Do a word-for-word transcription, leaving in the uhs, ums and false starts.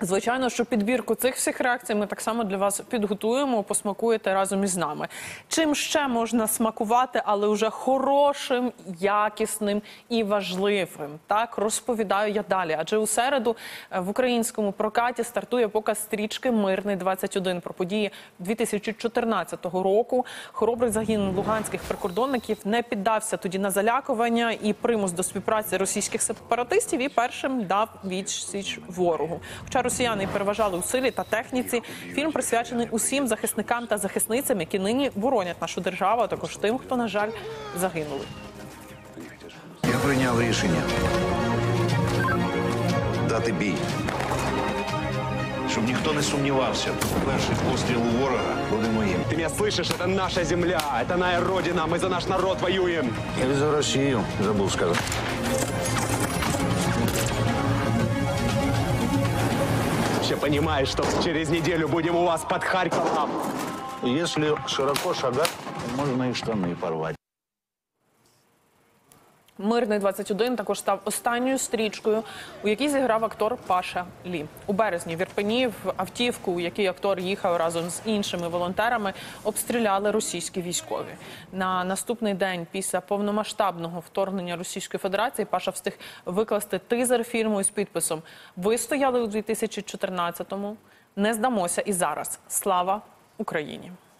Звичайно, що підбірку цих всіх реакцій ми так само для вас підготуємо, посмакуєте разом із нами. Чим ще можна смакувати, але вже хорошим, якісним і важливим? Так, розповідаю я далі. Адже у середу в українському прокаті стартує показ стрічки «Мирний двадцять один» про події дві тисячі чотирнадцятого року. Хоробрий загін луганських прикордонників не піддався тоді на залякування і примус до співпраці російських сепаратистів і першим дав відсіч ворогу. Хоча росіяни переважали у силі та техніці, фільм присвячений усім захисникам та захисницям, які нині боронять нашу державу, а також тим, хто, на жаль, загинули. Я прийняв рішення дати бій, щоб ніхто не сумнівався. Перший постріл у ворога буде моїм. Ты меня слышишь? Это наша земля, это наша родина, мы за наш народ воюем. Я за Росію, забув сказати. Вообще понимаешь, что через неделю будем у вас под Харьковом. Якщо широко шагати, можна і штани порвати. «Мирний двадцять один» також став останньою стрічкою, у якій зіграв актор Паша Лі. У березні в Ірпені в автівку, у якій актор їхав разом з іншими волонтерами, обстріляли російські військові. На наступний день після повномасштабного вторгнення Російської Федерації Паша встиг викласти тизер фільму із підписом «Ви стояли у дві тисячі чотирнадцятому, не здамося і зараз. Слава Україні!».